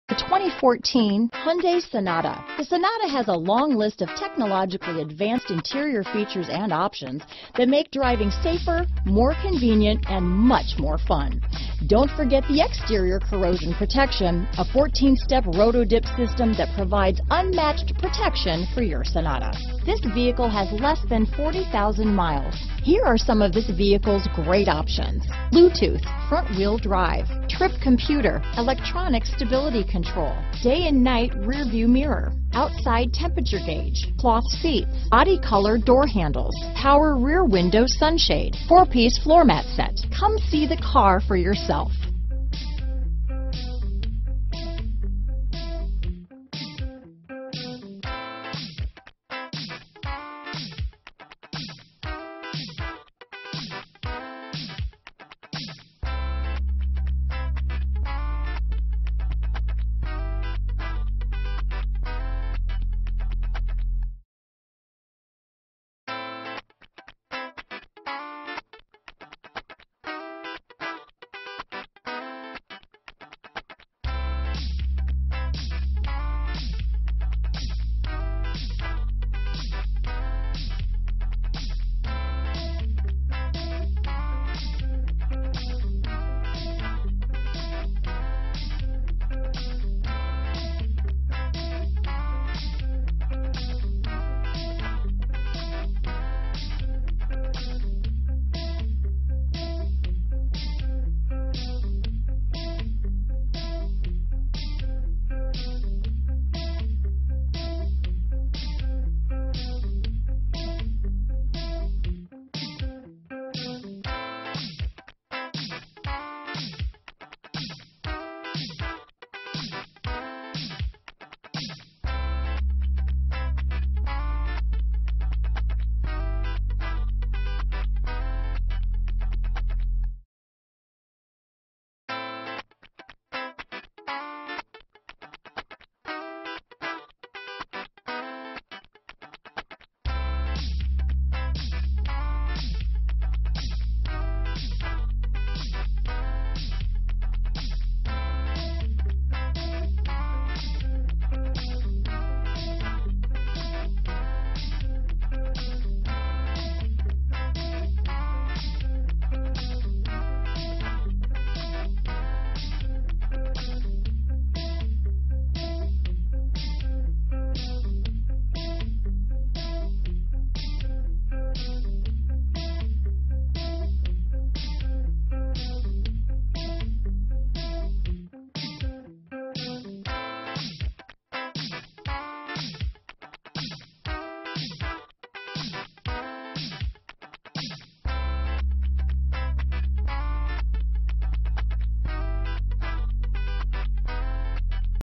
The 2014 Hyundai Sonata. The Sonata has a long list of technologically advanced interior features and options that make driving safer, more convenient, and much more fun. Don't forget the exterior corrosion protection, a 14-step roto-dip system that provides unmatched protection for your Sonata. This vehicle has less than 40,000 miles. Here are some of this vehicle's great options: Bluetooth, front-wheel drive, trip computer, electronic stability control, day and night rear view mirror, outside temperature gauge, cloth seats, body color door handles, power rear window sunshade, 4-piece floor mat set. Come see the car for yourself.